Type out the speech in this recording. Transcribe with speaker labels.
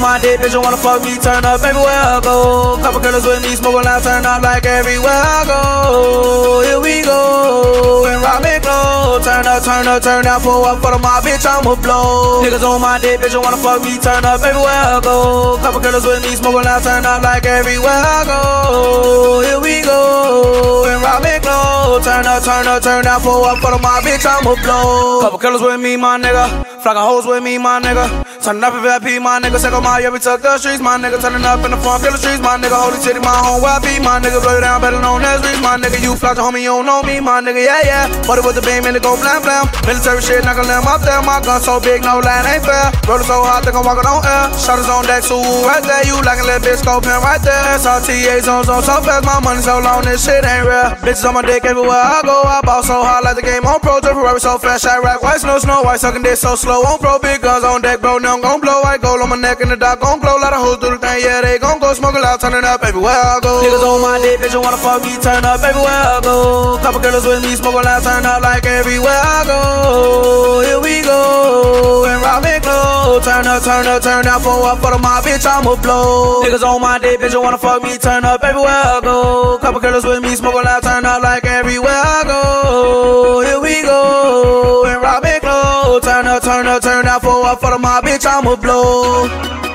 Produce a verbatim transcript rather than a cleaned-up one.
Speaker 1: my dick, bitch, you wanna fuck me, turn up everywhere I go. Couple killers with me, smoking loud, turn up like everywhere I go. Here we go, and rock me close. Turn up, turn up, turn down for up for the mob, bitch, I'ma blow. Niggas on my dick, bitch, you wanna fuck me, turn up everywhere I go. Couple killers with me, smoking loud, turn up like everywhere I go. Here we go, and rock me close. Turn up, turn up, turn down for up for the mob, bitch, I'ma blow. Couple killers with me, my nigga. Flocking hoes with me, my nigga. Turning up in V I P, my nigga. Second my, yeah, we took the streets, my nigga. Turning up in the front, kill the streets, my nigga. Holy city, my home, where I be, my nigga. Blow you down, better known as Reese, my nigga. You flock the homie, you don't know me, my nigga, yeah, yeah. Buddy with the beam and it go blam, blam. Military shit, not gonna let him up there. My gun so big, no line ain't fair. Rollin' so hot, they gon' walk it on air. Shotters on deck, so right there. You like a little bitch, scoping right there. S R T A zones on so fast, my money so long, this shit ain't rare. Bitches on my dick everywhere I go. I ball so hard like the game on pro. Jump Ferrari so fast, shot rack, white snow, snow, white sucking dick so slow. On pro, big guns on deck, bro. Now I'm gon' blow. White gold on my neck and the dot gon' glow. Lot of hoes do the thing, yeah, they gon' go. Smoking loud, turning up everywhere I go. Niggas on my dick, bitch, you wanna fuck me, turn up everywhere I go. Couple killers with me, smoking loud, turn up like everywhere I go. Here we go, and rock me close. Turn up, turn up, turn down for up for the mob, bitch, I'ma blow. Niggas on my dick, bitch, you wanna fuck me, turn up everywhere I go. Couple killers with me, smoking loud, turn up like everywhere I go. Here we go, and rock me close. Turn up, turn up, turn down for up for the mob, bitch, I'ma blow.